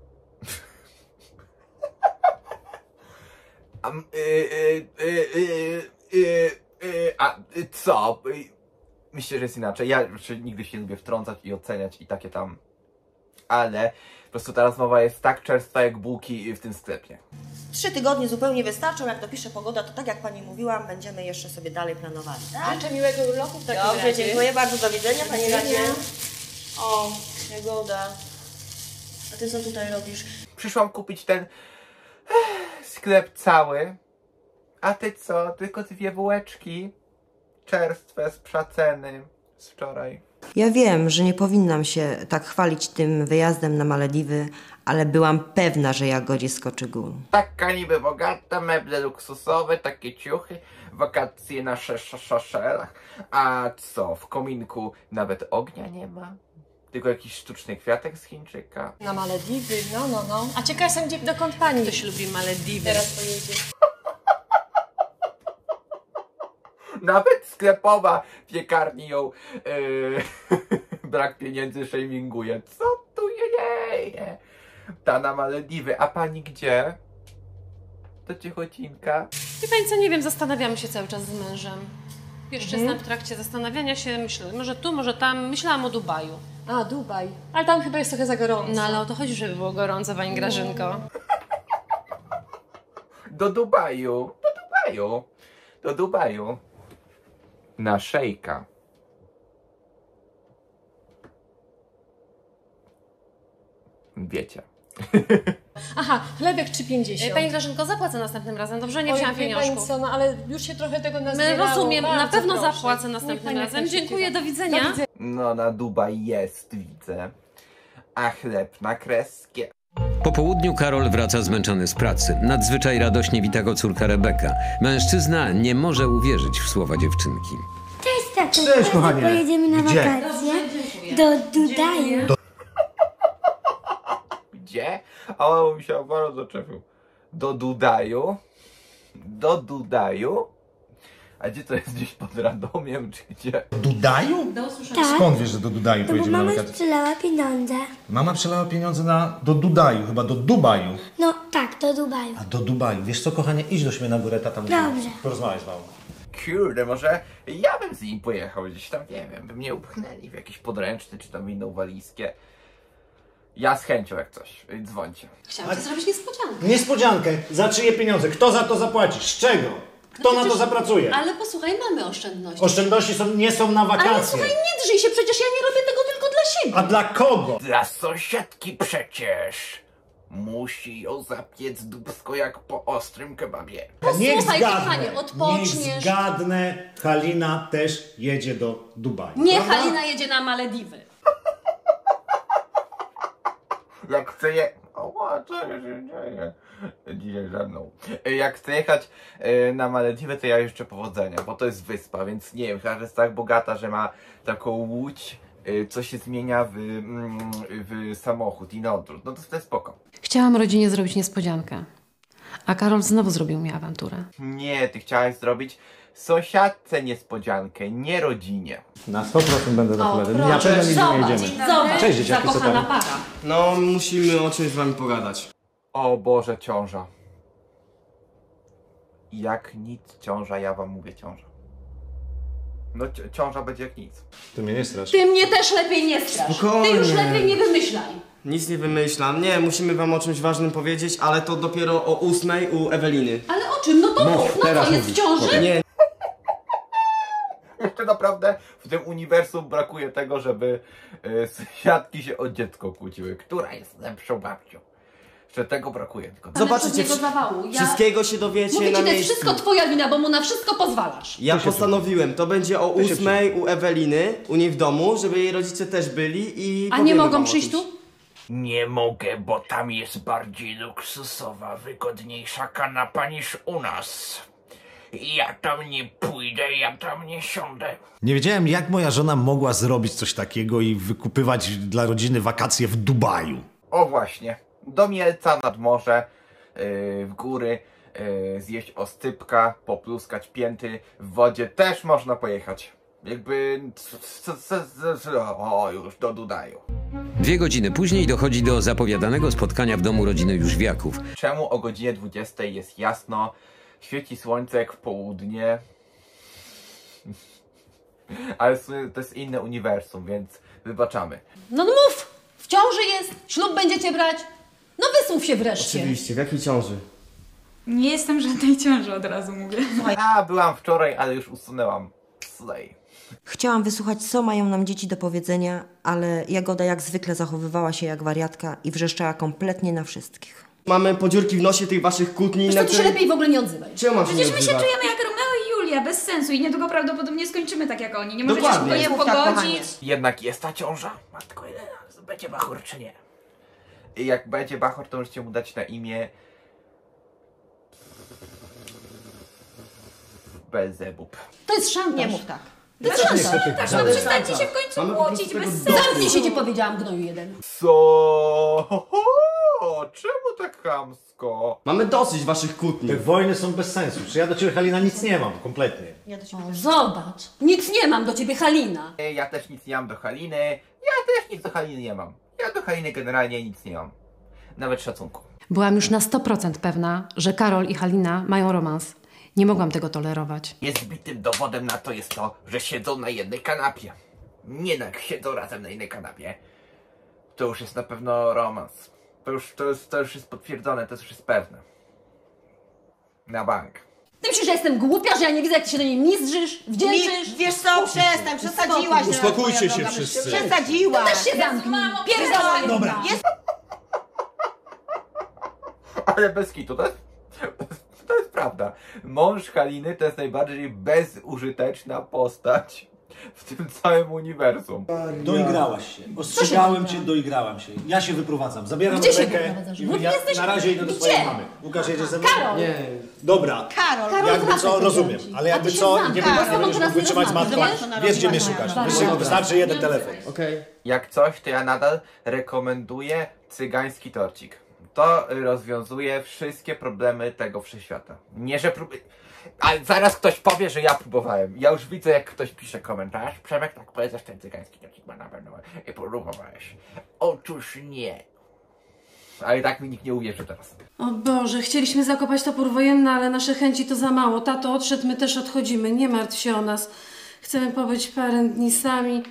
A, y, y, y, y, y, y, a y, co? Y, Myślę, że jest inaczej. Ja znaczy, nigdy się nie lubię wtrącać i oceniać i takie tam. Ale po prostu ta rozmowa jest tak czerstwa jak bułki w tym sklepie. trzy tygodnie zupełnie wystarczą. Jak dopisze pogoda, to tak jak pani mówiłam, będziemy jeszcze sobie dalej planowali. Tak? Życzę miłego urlopu w takim Dobrze, razie. dziękuję bardzo. Do widzenia, pani Do Radzie. widzenia. O, Jagoda. A ty co tutaj robisz? Przyszłam kupić ten sklep cały. A ty co? Tylko dwie bułeczki czerstwe z przaceny z wczoraj. Ja wiem, że nie powinnam się tak chwalić tym wyjazdem na Malediwy, ale byłam pewna, że Jagodzie skoczy gól. Taka niby bogata, meble luksusowe, takie ciuchy, wakacje na Szeszelach. A co, w kominku nawet ognia nie ma? Tylko jakiś sztuczny kwiatek z Chińczyka. Na Malediwy, no, no, no. A ciekawa jestem, gdzie, dokąd pani Ktoś lubi Malediwy. teraz pojedzie. Nawet sklepowa piekarni ją yy, brak pieniędzy shaminguje. Co tu dzieje? Ta na Malediwy. A pani gdzie? To Ciechocinka. Wie pani co, nie wiem, zastanawiamy się cały czas z mężem. Jeszcze Mhm. jestem w trakcie zastanawiania się, myślę, może tu, może tam. Myślałam o Dubaju. A, Dubaj. Ale tam chyba jest trochę za gorąco. No ale o to chodzi, żeby było gorąco, pani Grażynko. Do Dubaju. Do Dubaju. Do Dubaju. Na szejka. Wiecie. Aha, chlebek trzy pięćdziesiąt. Pani Grażynko, zapłacę następnym razem, dobrze? Nie Oj, wzięłam wie pani pieniążków. co, no ale już się trochę tego My nazbierało. rozumiem, na Bardzo pewno proszę. zapłacę Niech następnym pani jak razem. najszybciej Dziękuję, za- do widzenia. Do widzenia. No na Dubaj jest, widzę. A chleb na kreskie. Po południu Karol wraca zmęczony z pracy. Nadzwyczaj radośnie wita go córka Rebeka. Mężczyzna nie może uwierzyć w słowa dziewczynki. Cześć, tato. Cześć, Teraz kochanie. Pojedziemy na Gdzie? wakacje do Dubaju. Do- Gdzie? A on mi się bardzo zaczepił. Do Dudaju? Do Dudaju? A gdzie to jest? Gdzieś pod Radomiem, czy gdzie? Dudaju? Do usłyszenia. Tak. Skąd wiesz, że do Dudaju No bo pojedziemy na mama wakacje? sprzedała pieniądze. Mama przelała pieniądze na... do Dudaju, chyba do Dubaju. No tak, do Dubaju. A do Dubaju. Wiesz co, kochanie, idź do siebie na górę, tata musi Dobrze. porozmawiać z mamą. Kurde, może ja bym z nim pojechał gdzieś tam, nie wiem, by mnie upchnęli w jakiś podręczny, czy tam inną walizkę. Ja z chęcią jak coś, dzwońcie. Chciałam ci zrobić niespodziankę. Niespodziankę. Za czyje pieniądze? Kto za to zapłaci? Z czego? Kto No na to przecież- zapracuje? Ale posłuchaj, mamy oszczędności. Oszczędności są, nie są na wakacje. Ale słuchaj, nie drzyj się, przecież ja nie robię tego tylko dla siebie. A dla kogo? Dla sąsiadki przecież. Musi ją zapiec dupsko jak po ostrym kebabie. Niech Posłuchaj, zgadnę. kochanie, odpoczniesz. Niech zgadnę. Halina też jedzie do Dubaju. Nie, prawda? Halina jedzie na Malediwy. Jak chcę je... O, co się dzieje? Dzisiaj ze mną. Jak chcę jechać e, na Malediwy, to ja życzę powodzenia, bo to jest wyspa, więc nie wiem, chyba, że jest tak bogata, że ma taką łódź, e, co się zmienia w, mm, w samochód i na odwrót. No to to jest spoko. Chciałam rodzinie zrobić niespodziankę. A Karol znowu zrobił mi awanturę. Nie, ty chciałaś zrobić sąsiadce niespodziankę, nie rodzinie. Na sto procent będę za chwilę. proszę, Na pewno nigdzie nie zobacz, jedziemy. zobacz, Cześć, dzieciaki, co zakochana tam? para. No, musimy o czymś z wami pogadać. O Boże, ciąża. Jak nic ciąża, ja wam mówię ciąża. No ci- ciąża będzie jak nic. Ty mnie nie strasz. Ty mnie też lepiej nie strasz. Spokojnie. Ty już lepiej nie wymyślaj. Nic nie wymyślam. Nie, musimy wam o czymś ważnym powiedzieć, ale to dopiero o ósmej u Eweliny. Ale o czym? No to Mów, mów, no teraz co, jest w mówisz. ciąży? Nie, Jeszcze naprawdę w tym uniwersum brakuje tego, żeby y, sąsiadki się o dziecko kłóciły. Która jest lepszą babcią? Jeszcze tego brakuje. Tylko zobaczycie, Żadnego zawału. Ja- wszystkiego się dowiecie Mówię na ci, to jest miejscu. wszystko twoja wina, bo mu na wszystko pozwalasz. Ja postanowiłem, to będzie o się ósmej u Eweliny, u niej w domu, żeby jej rodzice też byli i A nie powiemy mogą wam o przyjść czymś. tu? nie mogę, bo tam jest bardziej luksusowa, wygodniejsza kanapa niż u nas. Ja tam nie pójdę, ja tam nie siądę. Nie wiedziałem, jak moja żona mogła zrobić coś takiego i wykupywać dla rodziny wakacje w Dubaju. O właśnie, do Mielca nad morze, yy, w góry, yy, zjeść oscypka, popluskać pięty, w wodzie też można pojechać. Jakby... c- c- c- O, już do Dudaju. Dwie godziny później dochodzi do zapowiadanego spotkania w domu rodziny Jóźwiaków. Czemu o godzinie dwudziestej jest jasno, świeci słońce jak w południe? Ale w sumie to jest inne uniwersum, więc wybaczamy. No mów! W ciąży jest, ślub będziecie brać. No wysłów się wreszcie. Oczywiście, w jakiej ciąży? Nie jestem w żadnej ciąży, od razu mówię. A, byłam wczoraj, ale już usunęłam. Slay. Chciałam wysłuchać, co mają nam dzieci do powiedzenia, ale Jagoda jak zwykle zachowywała się jak wariatka i wrzeszczała kompletnie na wszystkich. Mamy podziurki w nosie tych waszych kłótni. Wiesz na co, ty się której- lepiej w ogóle nie odzywaj. Czemu mam się Przecież nie my się odzywać? czujemy jak Romeo i Julia. studia, bez sensu i niedługo prawdopodobnie skończymy tak jak oni. Nie możecie Dokładnie. się w Nie końcu mów tak, pogodzić. Jednak jest ta ciąża. Matko Jelena, będzie bachor czy nie? I jak będzie bachor, to możecie mu dać na imię... Belzebub. To jest szantaż. Nie mów tak. To jest szantaż. Szantaż, no przestańcie się w końcu kłócić, bez sensu. Zamknij się, ci powiedziałam, gnoju jeden. Co? Ho, ho, czemu tak chamsko? Mamy dosyć waszych kłótni. Te wojny są bez sensu. Czy ja do ciebie, Halina, nic nie mam, kompletnie. Ja do ciebie O, zobacz. Nic nie mam do ciebie, Halina. Ja też nic nie mam do Haliny. Ja też nic do Haliny nie mam. Ja do Haliny generalnie nic nie mam. Nawet szacunku. Byłam już na sto procent pewna, że Karol i Halina mają romans. Nie mogłam tego tolerować. Niezbitym dowodem na to jest to, że siedzą na jednej kanapie. Nie no, jak siedzą razem na jednej kanapie, to już jest na pewno romans. To już, to jest, to już jest potwierdzone, to już jest pewne. Na bank. Ty myślisz, że jestem głupia, że ja nie widzę, jak ty się do niej mizdrzysz, wdzięczysz? Mi, wiesz co, przestań, przesadziłaś. Uspokójcie się wszyscy. Przesadziłaś. Też się zamknij. Pierdolę. Dobra. Jest... Ale bez kitu, to jest, to jest prawda. Mąż Haliny to jest najbardziej bezużyteczna postać w tym całym uniwersum. Doigrałaś się. Ostrzegałem cię, doigrałam się. Ja się wyprowadzam. Zabieram Gdzie się Rebekę wyprowadzasz? i Bo ty ja jesteś- na razie idę do Gdzie? swojej mamy. Łukasz, jedziesz ze mną? Karol! Nie. Dobra. Karol, Karol, Jakby wracaj co, do rozumiem. dzieci. Ale A jakby ty się co, zamknij. nie, Karol, będziesz- nie będziesz teraz mógł wytrzymać z nie matką. rozmawiasz? Wiesz, gdzie mnie Dobra. szukasz. Dobra. Wystarczy- Wystarczy jeden telefon. Okej. Jak coś, to ja nadal rekomenduję cygański torcik. To rozwiązuje wszystkie problemy tego wszechświata. Nie, że prób... Ale zaraz ktoś powie, że ja próbowałem. Ja już widzę, jak ktoś pisze komentarz. Przemek, tak powiedz, ten cygański torcik ma na pewno. I próbowałeś. Otóż nie. Ale tak mi nikt nie uwierzy teraz. O Boże, chcieliśmy zakopać topór wojenny, ale nasze chęci to za mało. Tato odszedł, my też odchodzimy. Nie martw się o nas. Chcemy pobyć parę dni sami.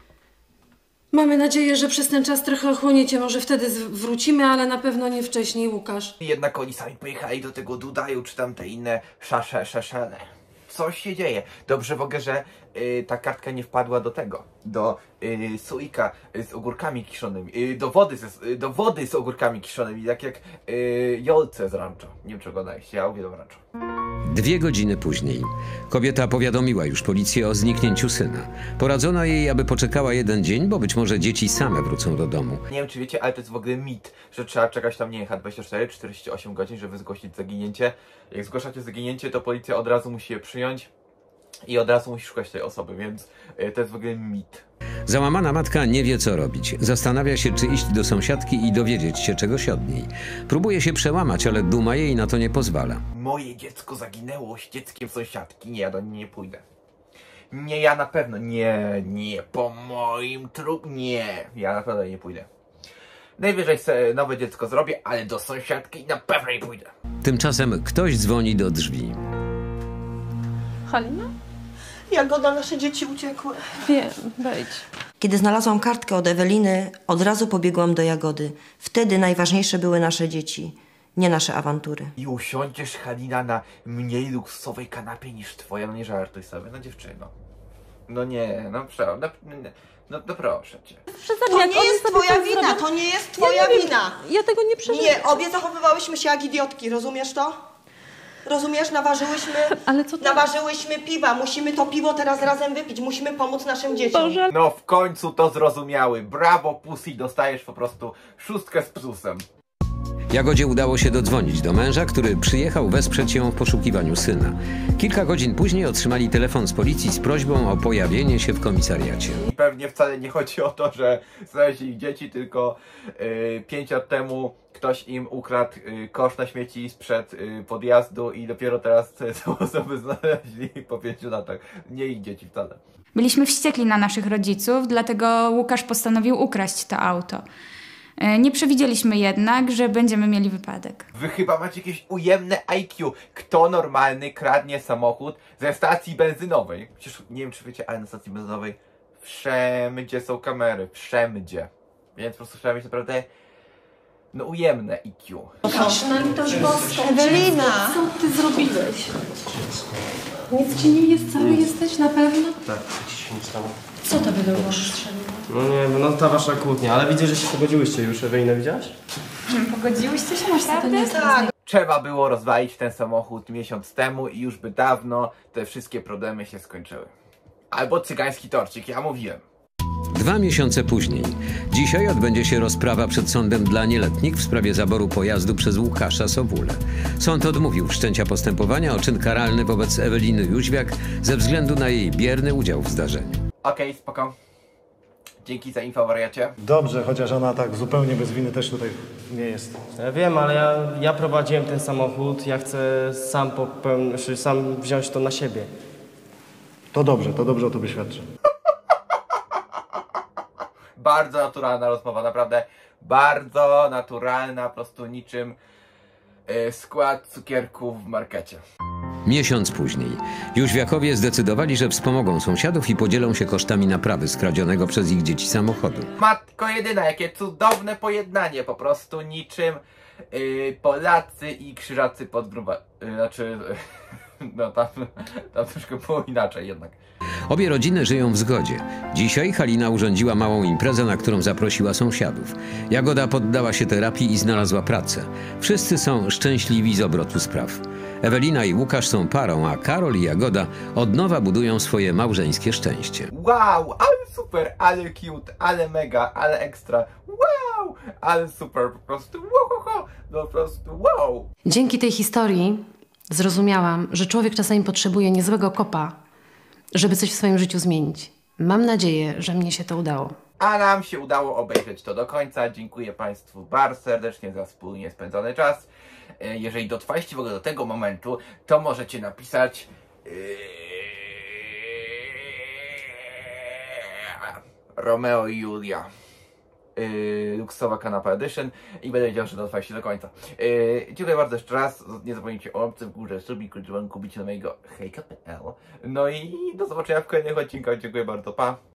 Mamy nadzieję, że przez ten czas trochę ochłoniecie. Może wtedy z- wrócimy, ale na pewno nie wcześniej, Łukasz. Jednak oni sami pojechali do tego Dudaju, czy tam te inne szasze, szeszele. Coś się dzieje. Dobrze w ogóle, że y, ta kartka nie wpadła do tego, do y, słoika y, z ogórkami kiszonymi, y, do, wody z, y, do wody z ogórkami kiszonymi, tak jak y, Jolce z Rancho. Nie wiem, czy oglądaliście, ja uwielbiam Rancho. Dwie godziny później kobieta powiadomiła już policję o zniknięciu syna. Poradzono jej, aby poczekała jeden dzień, bo być może dzieci same wrócą do domu. Nie wiem, czy wiecie, ale to jest w ogóle mit, że trzeba czekać tam, nie wiem, dwadzieścia cztery czterdzieści osiem godzin, żeby zgłosić zaginięcie. Jak zgłaszacie zaginięcie, to policja od razu musi je przyjąć i od razu musi szukać tej osoby, więc y, to jest w ogóle mit. Załamana matka nie wie, co robić. Zastanawia się, czy iść do sąsiadki i dowiedzieć się czegoś od niej. Próbuje się przełamać, ale duma jej na to nie pozwala. Moje dziecko zaginęło z dzieckiem sąsiadki. Nie, ja do niej nie pójdę. Nie, ja na pewno. Nie, nie, po moim trup. Nie, ja na pewno nie pójdę. Najwyżej sobie nowe dziecko zrobię, ale do sąsiadki na pewno nie pójdę. Tymczasem ktoś dzwoni do drzwi. Halina? Jagoda, nasze dzieci uciekły. Wiem, wejdź. Kiedy znalazłam kartkę od Eweliny, od razu pobiegłam do Jagody. Wtedy najważniejsze były nasze dzieci, nie nasze awantury. I usiądziesz, Halina, na mniej luksusowej kanapie niż twoja. No nie żartuj sobie, no dziewczyno. No nie, no prze... No, no, no proszę cię. To nie jest twoja wina, to nie jest twoja wina. Ja tego nie przeżyję. Nie, obie zachowywałyśmy się jak idiotki, rozumiesz to? Rozumiesz, naważyłyśmy, Ale co to... naważyłyśmy piwa, musimy to piwo teraz razem wypić, musimy pomóc naszym dzieciom. Boże, No w końcu to zrozumiały. Brawo, Pussy, dostajesz po prostu szóstkę z plusem. Jagodzie udało się dodzwonić do męża, który przyjechał wesprzeć ją w poszukiwaniu syna. Kilka godzin później otrzymali telefon z policji z prośbą o pojawienie się w komisariacie. I pewnie wcale nie chodzi o to, że znaleźli ich dzieci, tylko yy, pięć lat temu ktoś im ukradł yy, kosz na śmieci sprzed yy, podjazdu i dopiero teraz te osoby znaleźli po pięciu latach. Nie ich dzieci wcale. Byliśmy wściekli na naszych rodziców, dlatego Łukasz postanowił ukraść to auto. E, Nie przewidzieliśmy jednak, że będziemy mieli wypadek. Wy chyba macie jakieś ujemne I Q. Kto normalny kradnie samochód ze stacji benzynowej? Przecież nie wiem, czy wiecie, ale na stacji benzynowej wszędzie są kamery. Wszędzie. Więc po prostu trzeba mieć naprawdę no ujemne I Q. Patrz na litość boską. Ewelina! Co ty zrobiłeś? Nic ci nie jest, cały jesteś na pewno? Tak, nic się nie stało. Co to by było strzeliło? No nie, no ta wasza kłótnia, ale widzę, że się pogodziłyście już. Ewelina, widziałaś? Pogodziłyście się naprawdę? Tak. Trzeba było rozwalić ten samochód miesiąc temu i już by dawno te wszystkie problemy się skończyły. Albo cygański torcik, ja mówiłem. Dwa miesiące później. Dzisiaj odbędzie się rozprawa przed sądem dla nieletnich w sprawie zaboru pojazdu przez Łukasza Sowulę. Sąd odmówił wszczęcia postępowania o czyn karalny wobec Eweliny Jóźwiak ze względu na jej bierny udział w zdarzeniu. Okej, okay, spoko. Dzięki za info, wariacie. Dobrze, chociaż ona tak zupełnie bez winy też tutaj nie jest. Ja wiem, ale ja, ja prowadziłem ten samochód, ja chcę sam, popełnić, sam wziąć to na siebie. To dobrze, to dobrze o tobie świadczy. Bardzo naturalna rozmowa, naprawdę bardzo naturalna, po prostu niczym yy, skład cukierków w markecie. Miesiąc później. Jóźwiakowie zdecydowali, że wspomogą sąsiadów i podzielą się kosztami naprawy skradzionego przez ich dzieci samochodu. Matko jedyna, jakie cudowne pojednanie, po prostu niczym yy, Polacy i Krzyżacy pod gruba... Yy, znaczy... Yy, no tam, tam troszkę było inaczej jednak. Obie rodziny żyją w zgodzie. Dzisiaj Halina urządziła małą imprezę, na którą zaprosiła sąsiadów. Jagoda poddała się terapii i znalazła pracę. Wszyscy są szczęśliwi z obrotu spraw. Ewelina i Łukasz są parą, a Karol i Jagoda od nowa budują swoje małżeńskie szczęście. Wow, ale super, ale cute, ale mega, ale ekstra. Wow, ale super, po prostu wow, po prostu wow. Dzięki tej historii zrozumiałam, że człowiek czasami potrzebuje niezłego kopa, żeby coś w swoim życiu zmienić. Mam nadzieję, że mnie się to udało. A nam się udało obejrzeć to do końca. Dziękuję Państwu bardzo serdecznie za wspólnie spędzony czas. Jeżeli dotrwaliście w ogóle do tego momentu, to możecie napisać yy... Romeo i Julia. Yy, luksusowa kanapa edition i będę wiedział, że dotrwaliście do końca. Yy, dziękuję bardzo jeszcze raz. Nie zapomnijcie o łapce w górze, subiku, dzwonku, bicie na mojego hejka kropka p l. No i do zobaczenia w kolejnych odcinkach. Dziękuję bardzo, pa!